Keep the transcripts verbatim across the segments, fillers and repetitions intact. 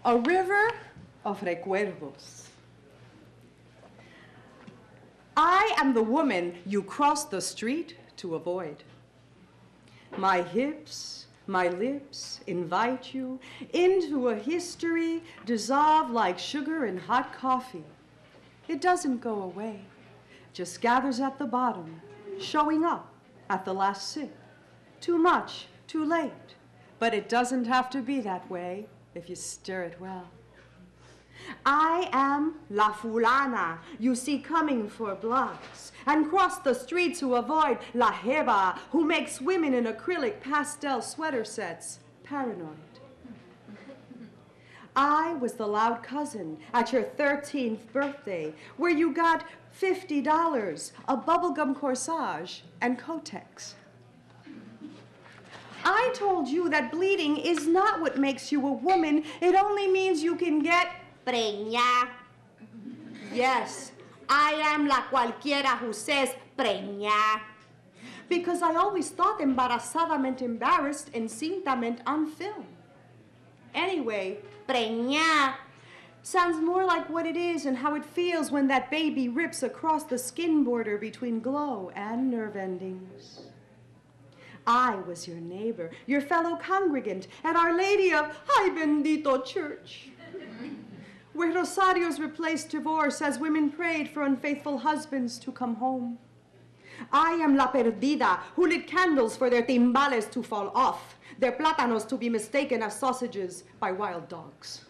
A river of recuerdos. I am the woman you cross the street to avoid. My hips, my lips invite you into a history dissolved like sugar in hot coffee. It doesn't go away, just gathers at the bottom, showing up at the last sip. Too much, too late, but it doesn't have to be that way if you stir it well. I am La Fulana you see coming for blocks and cross the street to avoid La Jeva who makes women in acrylic pastel sweater sets paranoid. I was the loud cousin at your thirteenth birthday where you got fifty dollars, a bubblegum corsage, and Kotex. I told you that bleeding is not what makes you a woman. It only means you can get preña. Yes, I am la cualquiera who says preña. Because I always thought embarazada meant embarrassed and cinta meant on film. Anyway, preña sounds more like what it is and how it feels when that baby rips across the skin border between glow and nerve endings. I was your neighbor, your fellow congregant at Our Lady of Ay Bendito Church, where rosarios replaced divorce as women prayed for unfaithful husbands to come home. I am la perdida who lit candles for their timbales to fall off, their plátanos to be mistaken as sausages by wild dogs.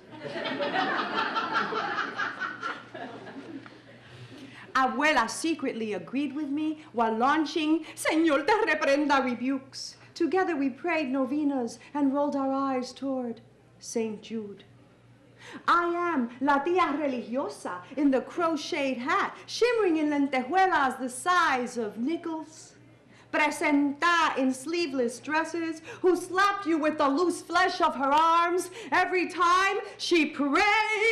Abuela secretly agreed with me while launching Señor te reprenda rebukes. Together we prayed novenas and rolled our eyes toward Saint Jude. I am la tía religiosa in the crocheted hat, shimmering in lentejuelas the size of nickels. Presenta in sleeveless dresses, who slapped you with the loose flesh of her arms every time she praised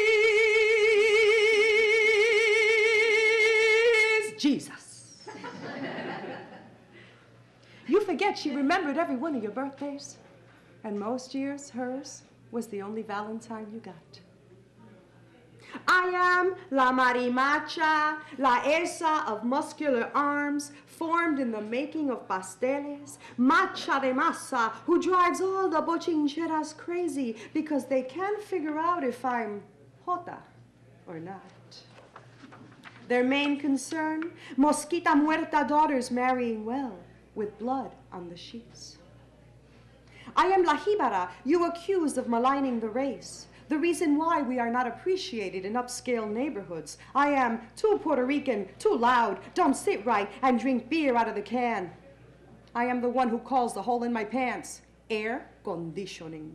Jesus. You forget she remembered every one of your birthdays, and most years hers was the only Valentine you got. I am la marimacha, la esa of muscular arms, formed in the making of pasteles, macha de masa, who drives all the bochincheras crazy because they can't figure out if I'm jota or not. Their main concern, mosquita muerta daughters marrying well, with blood on the sheets. I am la jíbara you accuse of maligning the race, the reason why we are not appreciated in upscale neighborhoods. I am too Puerto Rican, too loud, don't sit right, and drink beer out of the can. I am the one who calls the hole in my pants air conditioning.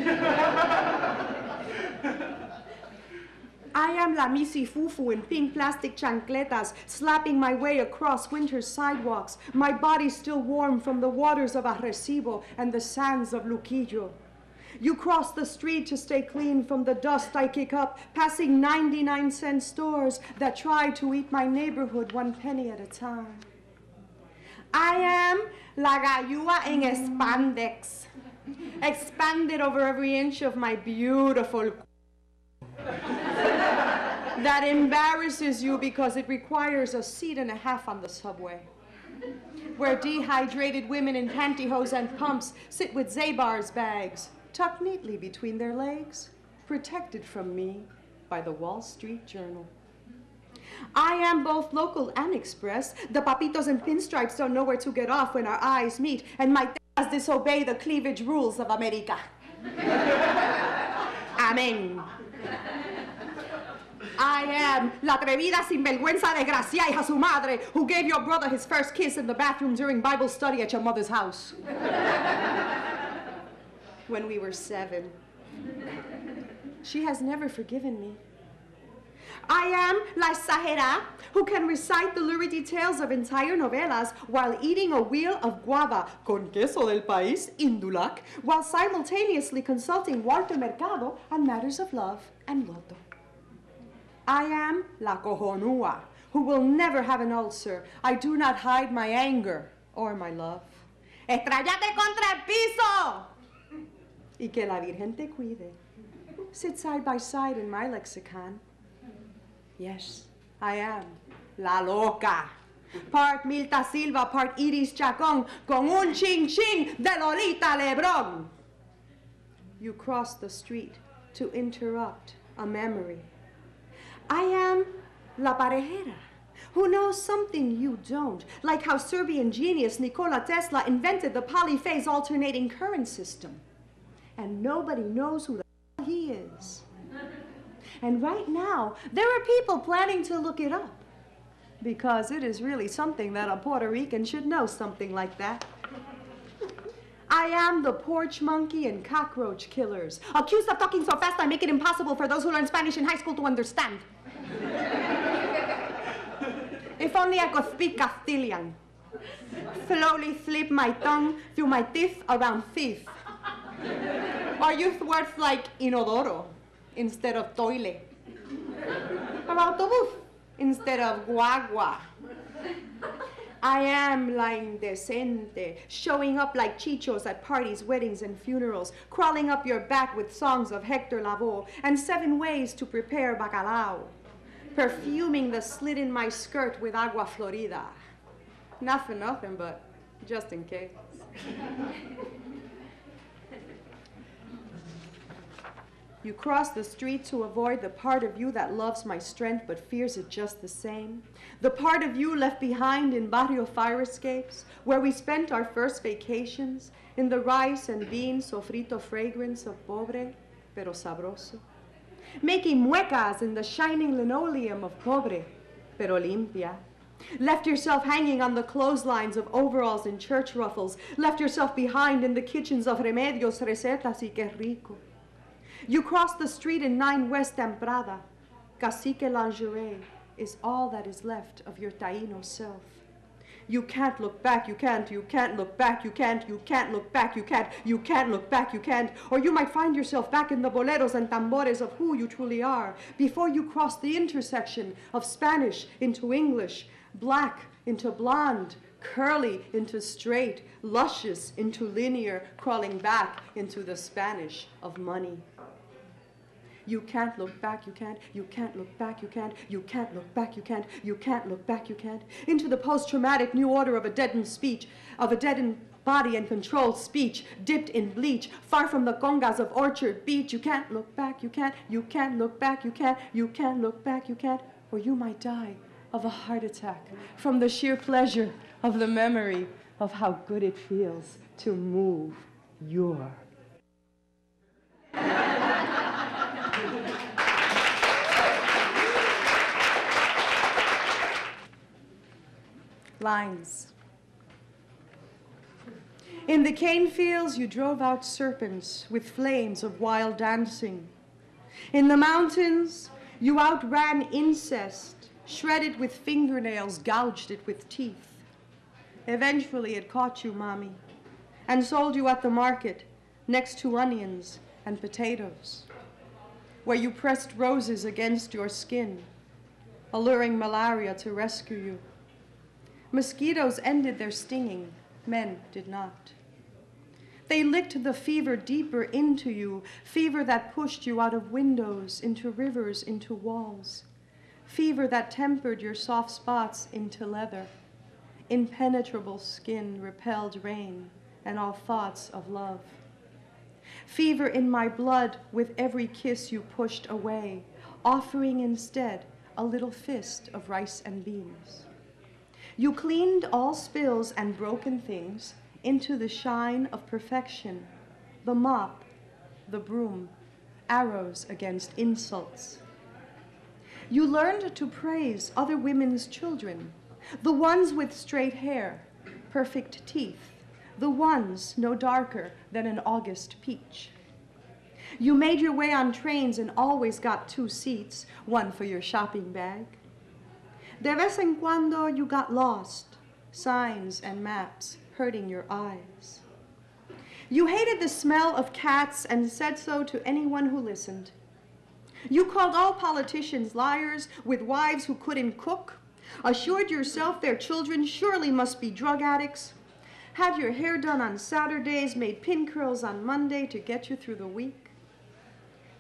I am la misi fufu in pink plastic chancletas, slapping my way across winter's sidewalks, my body still warm from the waters of Arrecibo and the sands of Luquillo. You cross the street to stay clean from the dust I kick up, passing ninety-nine cent stores that try to eat my neighborhood one penny at a time. I am la gallua en spandex, expanded over every inch of my beautiful that embarrasses you because it requires a seat and a half on the subway, where dehydrated women in pantyhose and pumps sit with Zabar's bags, tucked neatly between their legs, protected from me by the Wall Street Journal. I am both local and express. The papitos and pinstripes don't know where to get off when our eyes meet, and my tetas disobey the cleavage rules of America. Amen. I am la atrevida sinvergüenza desgracia hija su madre who gave your brother his first kiss in the bathroom during Bible study at your mother's house when we were seven. She has never forgiven me. I am la exagera who can recite the lurid details of entire novelas while eating a wheel of guava con queso del país, indulac, while simultaneously consulting Walter Mercado on matters of love and loto. I am la cojonua who will never have an ulcer. I do not hide my anger or my love. Estrellate contra el piso y que la Virgen te cuide. sit side by side in my lexicon. Yes, I am la loca. Part Milta Silva, part Iris Chacon, con un ching ching de Lolita Lebron. You cross the street to interrupt a memory. I am la parejera, who knows something you don't, like how Serbian genius Nikola Tesla invented the polyphase alternating current system. And nobody knows who the hell he is. And right now, there are people planning to look it up, because it is really something that a Puerto Rican should know something like that. I am the porch monkey and cockroach killers, accused of talking so fast I make it impossible for those who learn Spanish in high school to understand. If only I could speak Castilian. Slowly slip my tongue through my teeth around thief. Or use words like inodoro instead of toile. Or autobús instead of guagua. I am la indecente, showing up like chichos at parties, weddings, and funerals, crawling up your back with songs of Hector Lavoe and seven ways to prepare bacalao, perfuming the slit in my skirt with agua florida. Not for nothing, but just in case. You cross the street to avoid the part of you that loves my strength but fears it just the same. The part of you left behind in barrio fire escapes, where we spent our first vacations, in the rice and bean sofrito fragrance of pobre, pero sabroso. Making muecas in the shining linoleum of pobre, pero limpia. Left yourself hanging on the clotheslines of overalls and church ruffles. Left yourself behind in the kitchens of remedios, recetas y que rico. You cross the street in nine West Temprada. Cacique lingerie is all that is left of your Taino self. You can't look back, you can't, you can't look back, you can't, you can't look back, you can't, you can't look back, you can't. Or you might find yourself back in the boleros and tambores of who you truly are before you cross the intersection of Spanish into English, black into blonde, curly into straight, luscious into linear, crawling back into the Spanish of money. You can't look back, you can't, you can't look back, you can't, you can't look back, you can't, you can't look back, you can't, into the post-traumatic new order of a deadened speech, of a deadened body and controlled speech, dipped in bleach, far from the congas of Orchard Beach. You can't look back, you can't, you can't look back, you can't, you can't look back, you can't, or you might die of a heart attack from the sheer pleasure of the memory of how good it feels to move your lines. In the cane fields, you drove out serpents with flames of wild dancing. In the mountains, you outran incest, shredded with fingernails, gouged it with teeth. Eventually, it caught you, Mommy, and sold you at the market next to onions and potatoes, where you pressed roses against your skin, alluring malaria to rescue you. Mosquitoes ended their stinging, men did not. They licked the fever deeper into you, fever that pushed you out of windows, into rivers, into walls, fever that tempered your soft spots into leather. Impenetrable skin repelled rain and all thoughts of love. Fever in my blood with every kiss you pushed away, offering instead a little fist of rice and beans. You cleaned all spills and broken things into the shine of perfection, the mop, the broom, arrows against insults. You learned to praise other women's children, the ones with straight hair, perfect teeth, the ones no darker than an August peach. You made your way on trains and always got two seats, one for your shopping bag. De vez en cuando you got lost, signs and maps hurting your eyes. You hated the smell of cats and said so to anyone who listened. You called all politicians liars with wives who couldn't cook, assured yourself their children surely must be drug addicts, had your hair done on Saturdays, made pin curls on Monday to get you through the week.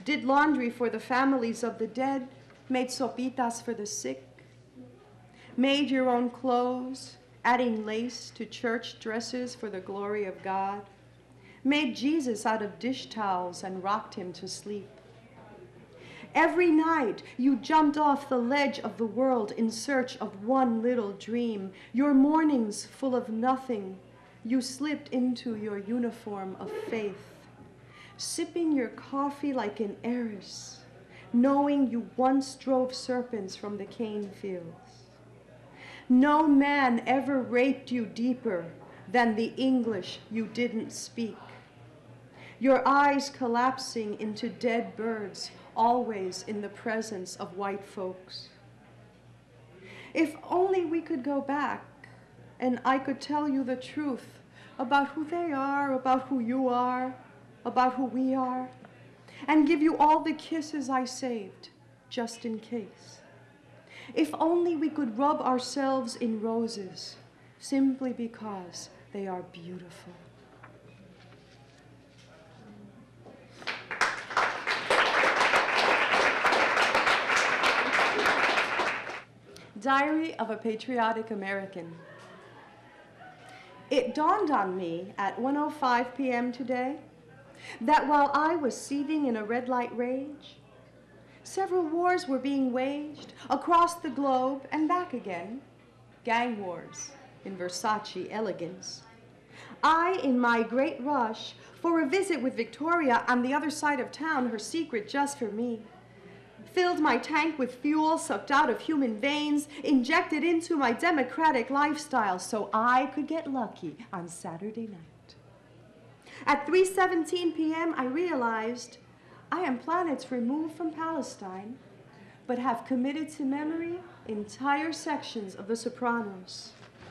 did laundry for the families of the dead, made sopitas for the sick, made your own clothes, adding lace to church dresses for the glory of God, made Jesus out of dish towels and rocked him to sleep. Every night you jumped off the ledge of the world in search of one little dream. Your mornings full of nothing, you slipped into your uniform of faith, sipping your coffee like an heiress, knowing you once drove serpents from the cane fields. No man ever raped you deeper than the English you didn't speak. Your eyes collapsing into dead birds, always in the presence of white folks. If only we could go back and I could tell you the truth about who they are, about who you are, about who we are, and give you all the kisses I saved, just in case. If only we could rub ourselves in roses, simply because they are beautiful. Diary of a Patriotic American. It dawned on me at one oh five p m today that while I was seething in a red light rage, several wars were being waged across the globe and back again. Gang wars in Versace elegance. I, in my great rush for a visit with Victoria on the other side of town, her secret just for me, filled my tank with fuel sucked out of human veins, injected into my democratic lifestyle so I could get lucky on Saturday night. At three seventeen p m I realized I am planets removed from Palestine, but have committed to memory entire sections of The Sopranos.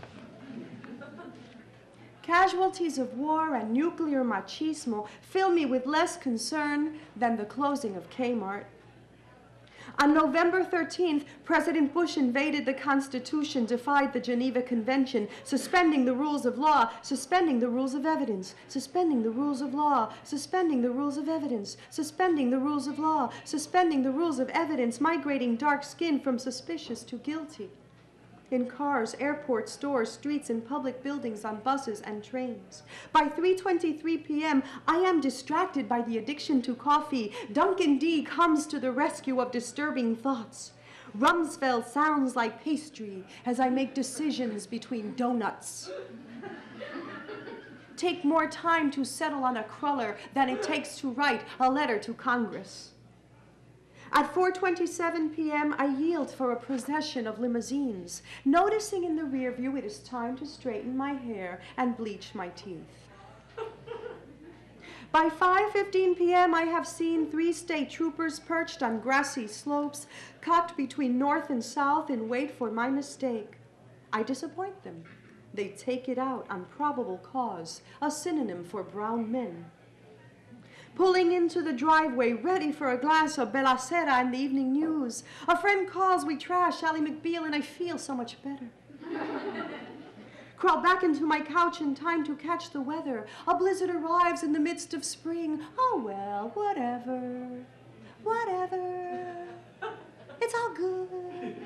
Casualties of war and nuclear machismo fill me with less concern than the closing of Kmart. On November thirteenth, President Bush invaded the Constitution, defied the Geneva Convention, suspending the rules of law, suspending the rules of evidence, suspending the rules of law, suspending the rules of evidence, suspending the rules of law, suspending the rules of evidence, migrating dark skin from suspicious to guilty. In cars, airports, stores, streets, and public buildings, on buses and trains. By three twenty-three p m, I am distracted by the addiction to coffee. Duncan D comes to the rescue of disturbing thoughts. Rumsfeld sounds like pastry as I make decisions between donuts. Take more time to settle on a cruller than it takes to write a letter to Congress. At four twenty-seven p m, I yield for a procession of limousines, noticing in the rear view it is time to straighten my hair and bleach my teeth. By five fifteen p m, I have seen three state troopers perched on grassy slopes, cocked between north and south in wait for my mistake. I disappoint them. They take it out on probable cause, a synonym for brown men. Pulling into the driveway, ready for a glass of Belacera and the evening news. A friend calls, we trash Ally McBeal, and I feel so much better. Crawl back into my couch in time to catch the weather. A blizzard arrives in the midst of spring. Oh well, whatever, whatever. It's all good.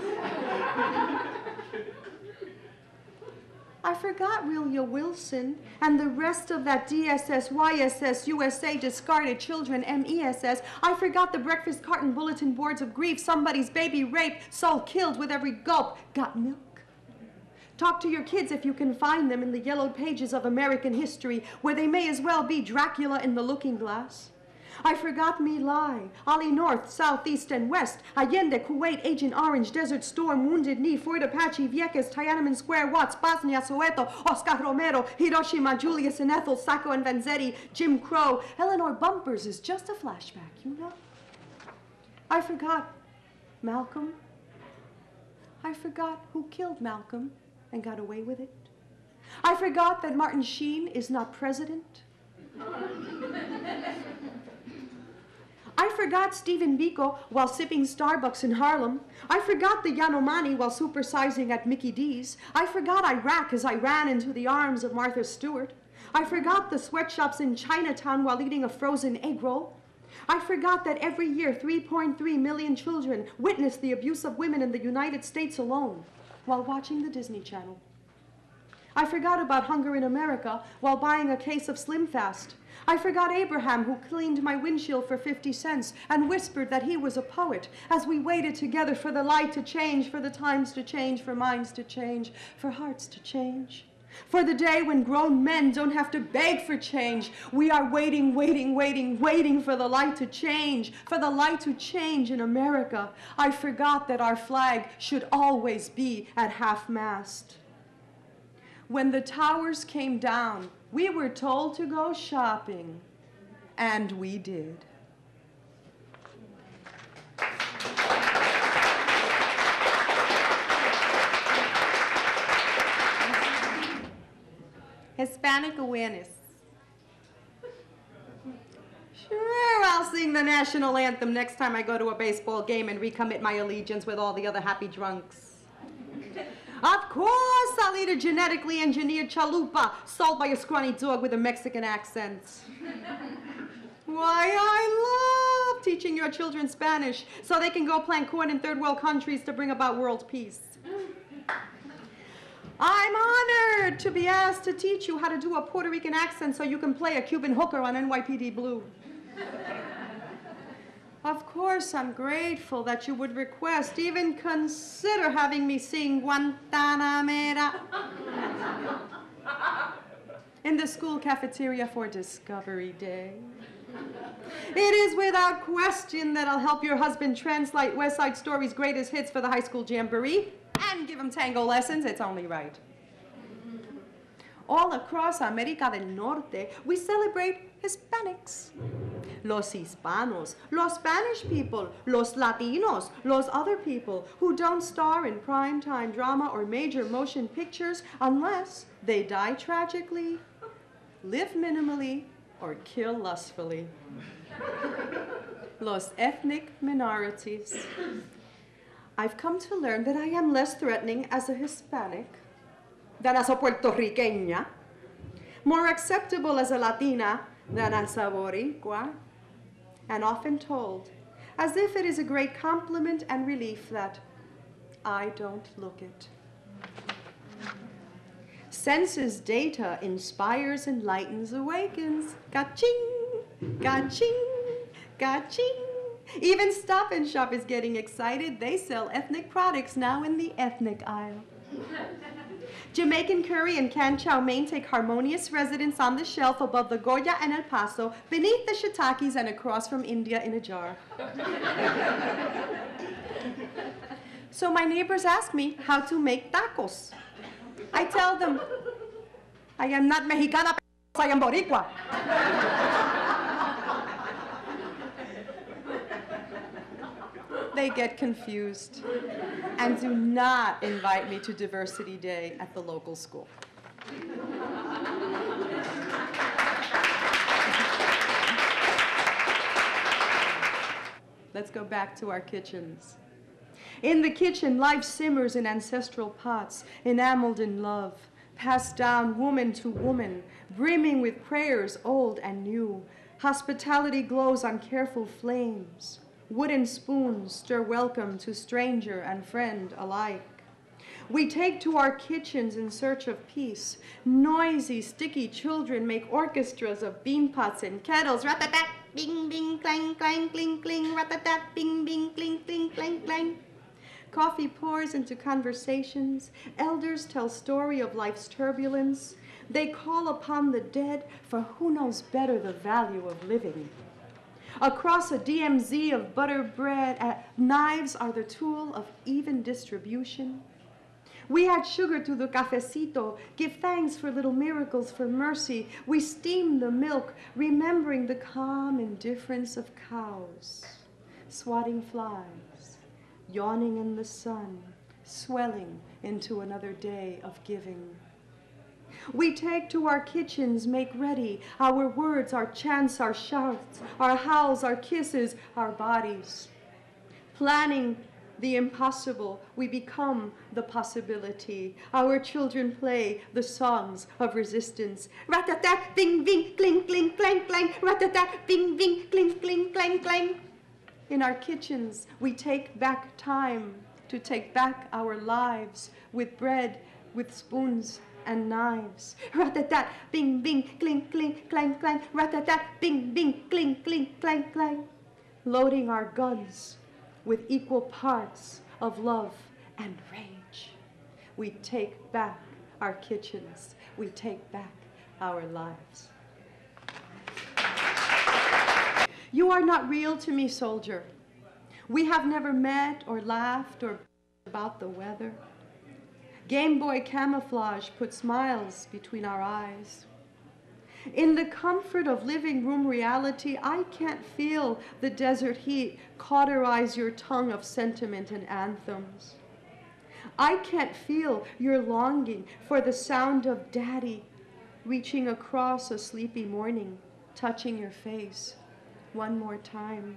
I forgot Relia Wilson and the rest of that D S S, Y S S, U S A, discarded children, M E S S. I forgot the breakfast carton bulletin boards of grief, somebody's baby raped, soul killed with every gulp. Got milk? Talk to your kids if you can find them in the yellowed pages of American history, where they may as well be Dracula in the looking glass. I forgot My Lai, Ollie North, South, East, and West, Allende, Kuwait, Agent Orange, Desert Storm, Wounded Knee, Fort Apache, Vieques, Tiananmen Square, Watts, Bosnia, Soweto, Oscar Romero, Hiroshima, Julius and Ethel, Sacco and Vanzetti, Jim Crow. Eleanor Bumpers is just a flashback, you know? I forgot Malcolm. I forgot who killed Malcolm and got away with it. I forgot that Martin Sheen is not president. I forgot Stephen Biko while sipping Starbucks in Harlem. I forgot the Yanomami while supersizing at Mickey D's. I forgot Iraq as I ran into the arms of Martha Stewart. I forgot the sweatshops in Chinatown while eating a frozen egg roll. I forgot that every year three point three million children witness the abuse of women in the United States alone while watching the Disney Channel. I forgot about hunger in America while buying a case of Slim Fast. I forgot Abraham, who cleaned my windshield for fifty cents and whispered that he was a poet as we waited together for the light to change, for the times to change, for minds to change, for hearts to change. For the day when grown men don't have to beg for change. We are waiting, waiting, waiting, waiting for the light to change, for the light to change in America. I forgot that our flag should always be at half-mast. When the towers came down, we were told to go shopping, and we did. Hispanic awareness. Sure, I'll sing the national anthem next time I go to a baseball game and recommit my allegiance with all the other happy drunks. Of course, I'll eat a genetically engineered chalupa sold by a scrawny dog with a Mexican accent. Why, I love teaching your children Spanish so they can go plant corn in third world countries to bring about world peace. I'm honored to be asked to teach you how to do a Puerto Rican accent so you can play a Cuban hooker on N Y P D Blue. Of course, I'm grateful that you would request, even consider having me sing Guantanamera in the school cafeteria for Discovery Day. It is without question that I'll help your husband translate West Side Story's greatest hits for the high school jamboree and give him tango lessons. It's only right. All across America del Norte, we celebrate Hispanics. Los Hispanos, los Spanish people, los Latinos, los other people who don't star in primetime drama or major motion pictures unless they die tragically, live minimally, or kill lustfully. Los ethnic minorities. I've come to learn that I am less threatening as a Hispanic than as a Puertorriqueña, more acceptable as a Latina than as a Boricua, and often told, as if it is a great compliment and relief, that I don't look it. Census data inspires, enlightens, awakens. Ka-ching, ka-ching, ka-ching. Even Stop and Shop is getting excited. They sell ethnic products now in the ethnic aisle. Jamaican curry and canned chow mein take harmonious residence on the shelf above the Goya and El Paso, beneath the shiitakes and across from India in a jar. So my neighbors ask me how to make tacos. I tell them, I am not Mexicana, I am Boricua. They get confused and do not invite me to Diversity Day at the local school. Let's go back to our kitchens. In the kitchen, life simmers in ancestral pots, enameled in love, passed down woman to woman, brimming with prayers old and new. Hospitality glows on careful flames. Wooden spoons stir welcome to stranger and friend alike. We take to our kitchens in search of peace. Noisy, sticky children make orchestras of bean pots and kettles. Rat-a-tat, bing, bing, clang, clang, cling, cling. Rat-a-tat, bing, bing, cling, cling, clang, clang. Coffee pours into conversations. Elders tell story of life's turbulence. They call upon the dead, for who knows better the value of living. Across a D M Z of butter bread, uh, knives are the tool of even distribution. We add sugar to the cafecito, give thanks for little miracles, for mercy. We steam the milk, remembering the calm indifference of cows, swatting flies, yawning in the sun, swelling into another day of giving. We take to our kitchens, make ready our words, our chants, our shouts, our howls, our kisses, our bodies. Planning the impossible, we become the possibility. Our children play the songs of resistance. Rat-a-tat, bing, bing, cling, cling, clang, clang. Rat-a-tat, bing, bing, cling, cling, clang, clang. In our kitchens, we take back time to take back our lives with bread, with spoons and knives. Rat-a-tat, bing, bing, cling, cling, clang, clang. Rat-a-tat, bing, bing, cling, cling, clang, clang. Loading our guns with equal parts of love and rage. We take back our kitchens. We take back our lives. You are not real to me, soldier. We have never met or laughed or about the weather. Game Boy camouflage put smiles between our eyes. In the comfort of living room reality, I can't feel the desert heat cauterize your tongue of sentiment and anthems. I can't feel your longing for the sound of daddy reaching across a sleepy morning, touching your face one more time.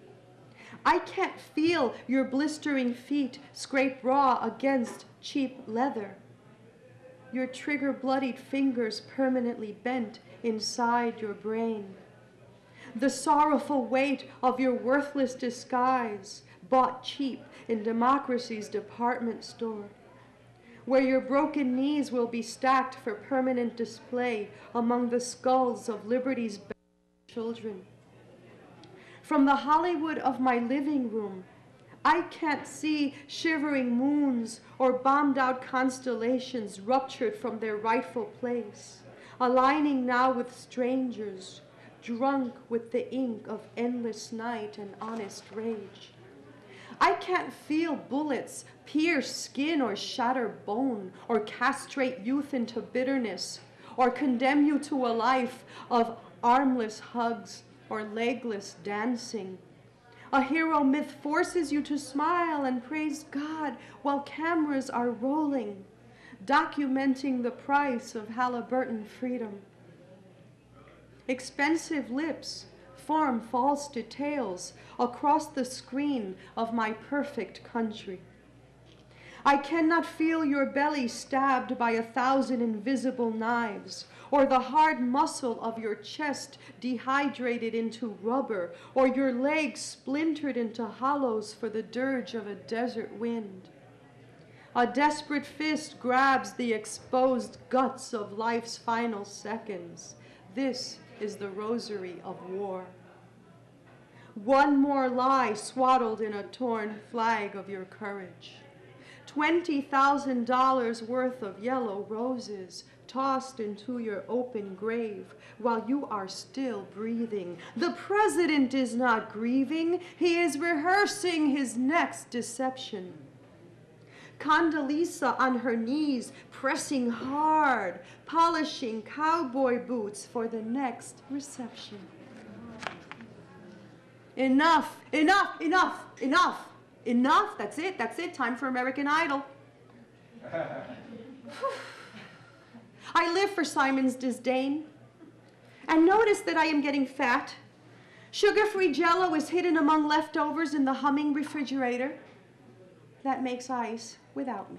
I can't feel your blistering feet scrape raw against cheap leather, your trigger-bloodied fingers permanently bent inside your brain, the sorrowful weight of your worthless disguise bought cheap in democracy's department store, where your broken knees will be stacked for permanent display among the skulls of liberty's children. From the Hollywood of my living room, I can't see shivering moons or bombed-out constellations ruptured from their rightful place, aligning now with strangers, drunk with the ink of endless night and honest rage. I can't feel bullets pierce skin or shatter bone, or castrate youth into bitterness, or condemn you to a life of armless hugs or legless dancing. A hero myth forces you to smile and praise God while cameras are rolling, documenting the price of Halliburton freedom. Expensive lips form false details across the screen of my perfect country. I cannot feel your belly stabbed by a thousand invisible knives, or the hard muscle of your chest dehydrated into rubber, or your legs splintered into hollows for the dirge of a desert wind. A desperate fist grabs the exposed guts of life's final seconds. This is the rosary of war. One more lie swaddled in a torn flag of your courage. twenty thousand dollars worth of yellow roses tossed into your open grave while you are still breathing. The president is not grieving. He is rehearsing his next deception. Condoleezza on her knees, pressing hard, polishing cowboy boots for the next reception. Enough, enough, enough, enough, enough. That's it, that's it. Time for American Idol. I live for Simon's disdain. And notice that I am getting fat. Sugar-free Jell-O is hidden among leftovers in the humming refrigerator that makes ice without me.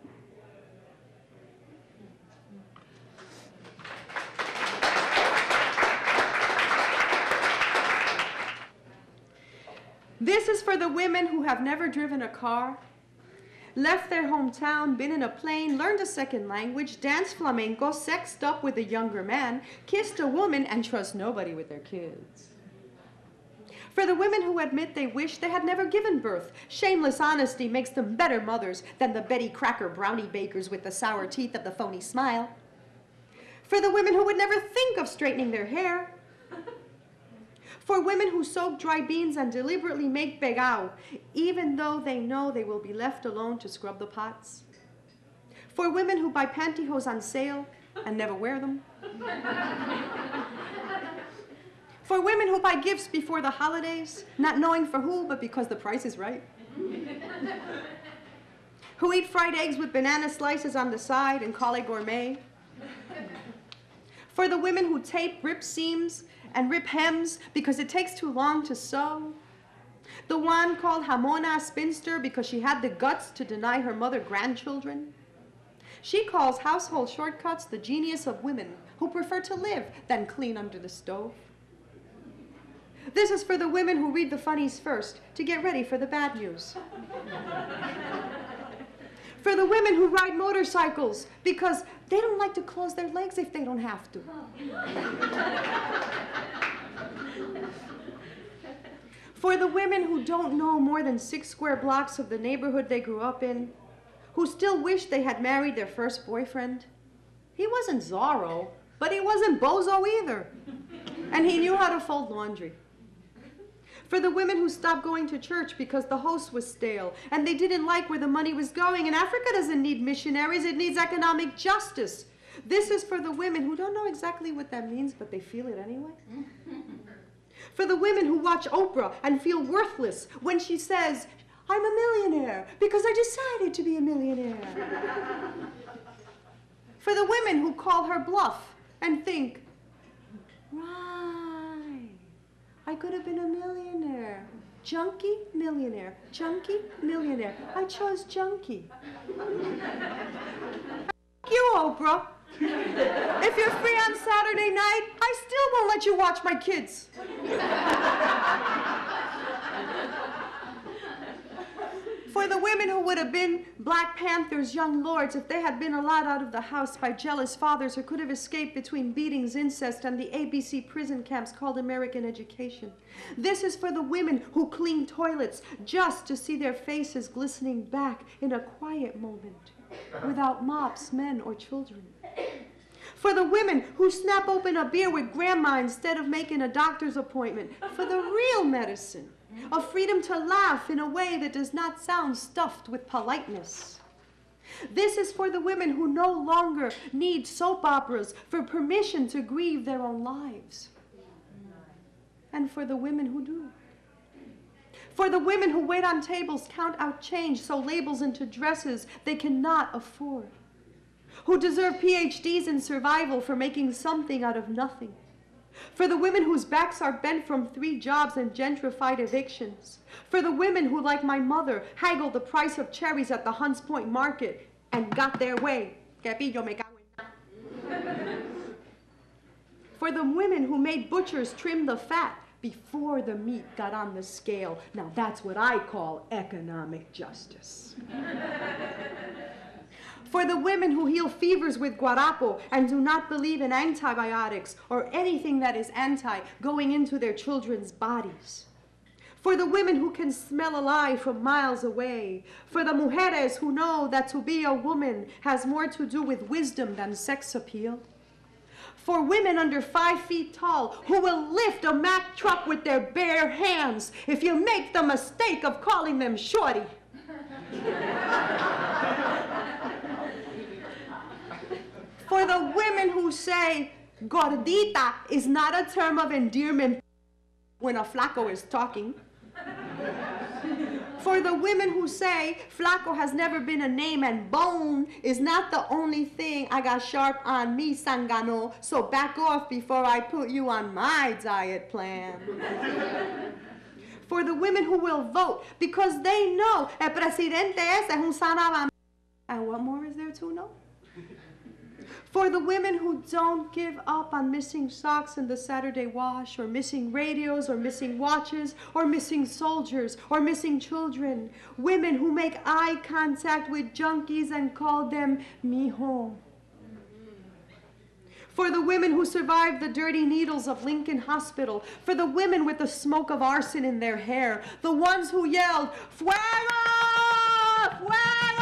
This is for the women who have never driven a car, left their hometown, been in a plane, learned a second language, danced flamenco, sexed up with a younger man, kissed a woman, and trust nobody with their kids. For the women who admit they wish they had never given birth, shameless honesty makes them better mothers than the Betty Crocker brownie bakers with the sour teeth of the phony smile. For the women who would never think of straightening their hair. For women who soak dry beans and deliberately make begao, even though they know they will be left alone to scrub the pots. For women who buy pantyhose on sale and never wear them. For women who buy gifts before the holidays, not knowing for who, but because the price is right. Who eat fried eggs with banana slices on the side and call it gourmet. For the women who tape rip seams and rip hems because it takes too long to sew. The one called Jamona Spinster because she had the guts to deny her mother grandchildren. She calls household shortcuts the genius of women who prefer to live than clean under the stove. This is for the women who read the funnies first to get ready for the bad news. For the women who ride motorcycles because they don't like to close their legs if they don't have to. For the women who don't know more than six square blocks of the neighborhood they grew up in, who still wish they had married their first boyfriend. He wasn't Zorro, but he wasn't Bozo either. And he knew how to fold laundry. For the women who stopped going to church because the host was stale and they didn't like where the money was going. And Africa doesn't need missionaries, it needs economic justice. This is for the women who don't know exactly what that means, but they feel it anyway. For the women who watch Oprah and feel worthless when she says, I'm a millionaire because I decided to be a millionaire. For the women who call her bluff and think, right, I could have been a millionaire. Junkie, millionaire. Junkie, millionaire. I chose junkie. F you, Oprah. If you're free on Saturday night, I still won't let you watch my kids. For the women who would have been Black Panther's young lords if they had been allowed out of the house by jealous fathers who could have escaped between beatings, incest, and the A B C prison camps called American education. This is for the women who clean toilets just to see their faces glistening back in a quiet moment, without mops, men, or children. For the women who snap open a beer with grandma instead of making a doctor's appointment. For the real medicine of freedom to laugh in a way that does not sound stuffed with politeness. This is for the women who no longer need soap operas for permission to grieve their own lives. And for the women who do. For the women who wait on tables, count out change, sew labels into dresses they cannot afford. Who deserve P H Ds in survival for making something out of nothing. For the women whose backs are bent from three jobs and gentrified evictions. For the women who, like my mother, haggled the price of cherries at the Hunts Point market and got their way. For the women who made butchers trim the fat before the meat got on the scale. Now that's what I call economic justice. For the women who heal fevers with guarapo and do not believe in antibiotics or anything that is anti going into their children's bodies. For the women who can smell a lie from miles away. For the mujeres who know that to be a woman has more to do with wisdom than sex appeal. For women under five feet tall who will lift a Mack truck with their bare hands if you make the mistake of calling them shorty. For the women who say, gordita is not a term of endearment when a flaco is talking. For the women who say, flaco has never been a name and bone is not the only thing I got sharp on me, sangano, so back off before I put you on my diet plan. For the women who will vote because they know el presidente ese es un sanabam. And what more is there to know? For the women who don't give up on missing socks in the Saturday wash, or missing radios, or missing watches, or missing soldiers, or missing children. Women who make eye contact with junkies and call them mijo. For the women who survived the dirty needles of Lincoln Hospital. For the women with the smoke of arson in their hair. The ones who yelled, fuego! Fuego!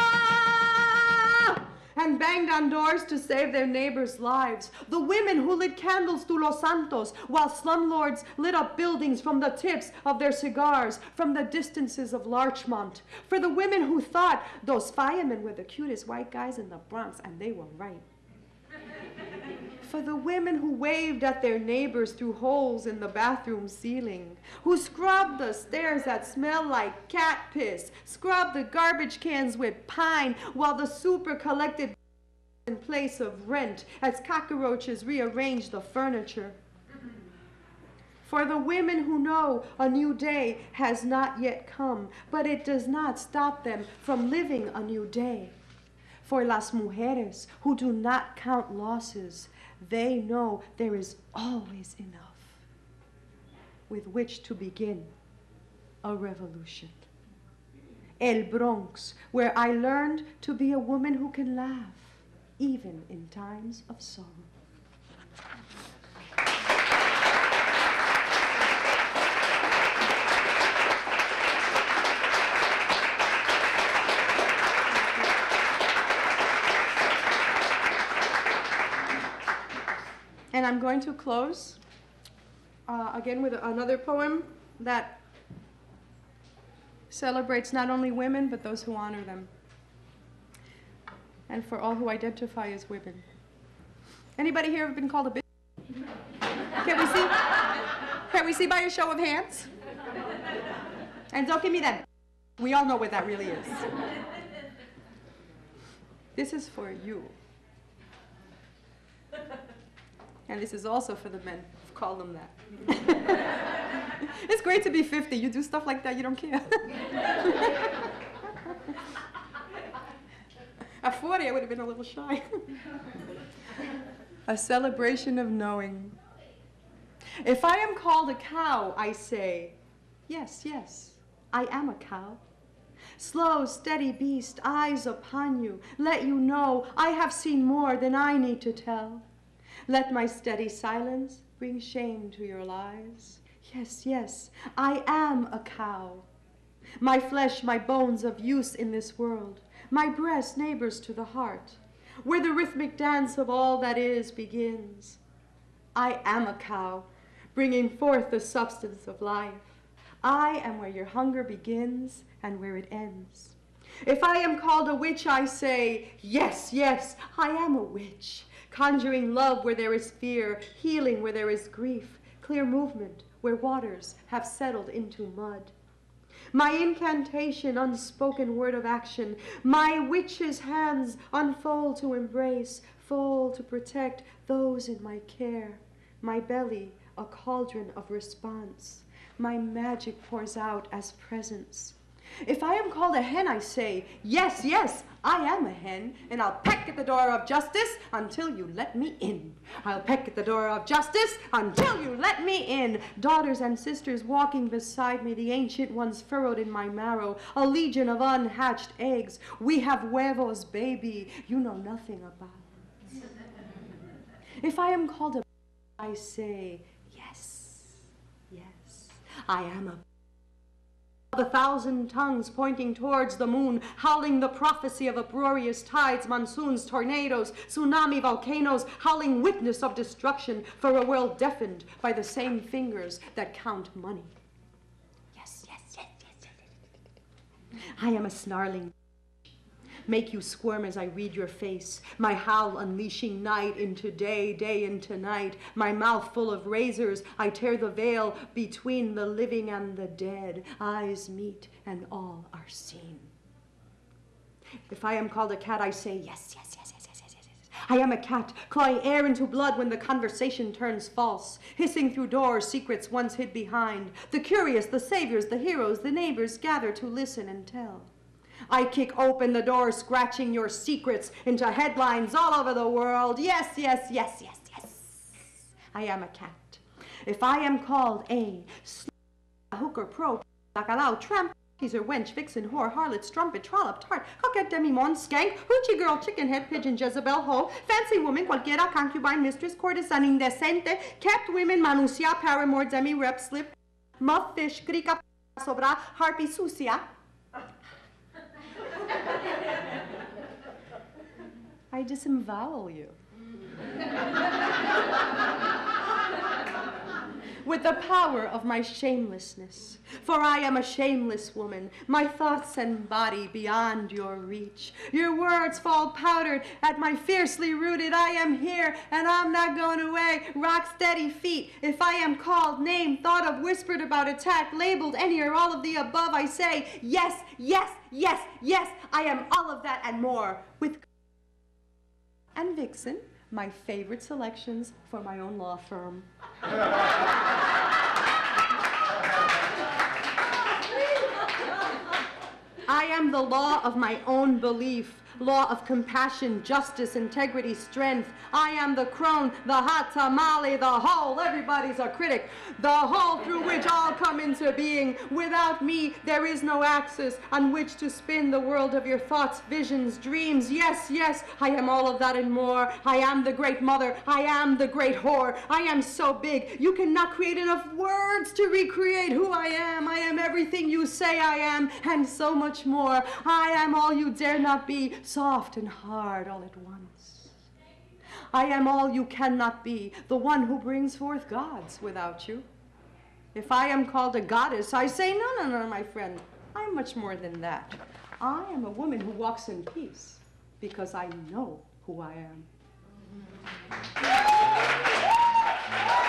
And banged on doors to save their neighbors' lives. The women who lit candles to Los Santos while slumlords lit up buildings from the tips of their cigars, from the distances of Larchmont. For the women who thought those firemen were the cutest white guys in the Bronx, and they were right. For the women who waved at their neighbors through holes in the bathroom ceiling, who scrubbed the stairs that smelled like cat piss, scrubbed the garbage cans with pine while the super collected in place of rent as cockroaches rearranged the furniture. For the women who know a new day has not yet come, but it does not stop them from living a new day. For las mujeres who do not count losses, they know there is always enough with which to begin a revolution. El Bronx, where I learned to be a woman who can laugh, even in times of sorrow. And I'm going to close uh, again with another poem that celebrates not only women, but those who honor them, and for all who identify as women. Anybody here ever been called a bitch? Can we see? Can we see by a show of hands? And don't give me that. We all know what that really is. This is for you. And this is also for the men who've called them that. It's great to be fifty. You do stuff like that, you don't care. At forty, I would have been a little shy. A celebration of knowing. If I am called a cow, I say, yes, yes, I am a cow. Slow, steady beast, eyes upon you, let you know I have seen more than I need to tell. Let my steady silence bring shame to your lies. Yes, yes, I am a cow. My flesh, my bones of use in this world, my breast neighbors to the heart, where the rhythmic dance of all that is begins. I am a cow, bringing forth the substance of life. I am where your hunger begins and where it ends. If I am called a witch, I say, yes, yes, I am a witch. Conjuring love where there is fear, healing where there is grief, clear movement where waters have settled into mud. My incantation, unspoken word of action, my witch's hands unfold to embrace, fold to protect those in my care. My belly, a cauldron of response. My magic pours out as presence. If I am called a hen, I say, yes, yes, I am a hen, and I'll peck at the door of justice until you let me in. I'll peck at the door of justice until you let me in. Daughters and sisters walking beside me, the ancient ones furrowed in my marrow, a legion of unhatched eggs. We have huevos, baby, you know nothing about. If I am called a I say, yes, yes, I am a the thousand tongues pointing towards the moon, howling the prophecy of uproarious tides, monsoons, tornadoes, tsunami, volcanoes, howling witness of destruction for a world deafened by the same fingers that count money. Yes, yes, yes, yes, yes, yes. I am a snarling. Make you squirm as I read your face, my howl unleashing night into day, day into night, my mouth full of razors, I tear the veil between the living and the dead, eyes meet and all are seen. If I am called a cat, I say yes, yes, yes, yes, yes, yes, yes, yes. I am a cat, clawing air into blood when the conversation turns false, hissing through doors secrets once hid behind. The curious, the saviors, the heroes, the neighbors gather to listen and tell. I kick open the door, scratching your secrets into headlines all over the world. Yes, yes, yes, yes, yes. I am a cat. If I am called a hooker, pro, bacalao, tramp, teaser, wench, vixen, whore, harlot, strumpet, trollop, tart, coquette, demi-monde, skank, hoochie girl, chicken head, pigeon, Jezebel, hoe, fancy woman, cualquiera, concubine, mistress, courtesan, indecente, kept women, manusia, paramour, demi-rep, slip, muff, fish, crica, sobra, harpy, sucia. I disembowel you. With the power of my shamelessness, for I am a shameless woman, my thoughts and body beyond your reach. Your words fall powdered at my fiercely rooted, I am here and I'm not going away, rock steady feet. If I am called, named, thought of, whispered about, attacked, labeled, any or all of the above, I say, yes, yes, yes, yes, I am all of that and more. With and Vixen, my favorite selections for my own law firm. I am the law of my own belief. Law of compassion, justice, integrity, strength. I am the crone, the hot tamale, the whole. Everybody's a critic. The whole through which all come into being. Without me, there is no axis on which to spin the world of your thoughts, visions, dreams. Yes, yes, I am all of that and more. I am the great mother. I am the great whore. I am so big, you cannot create enough words to recreate who I am. I am everything you say I am, and so much more. I am all you dare not be, soft and hard all at once. I am all you cannot be, the one who brings forth gods without you. If I am called a goddess, I say, no, no, no, my friend, I'm much more than that. I am a woman who walks in peace because I know who I am.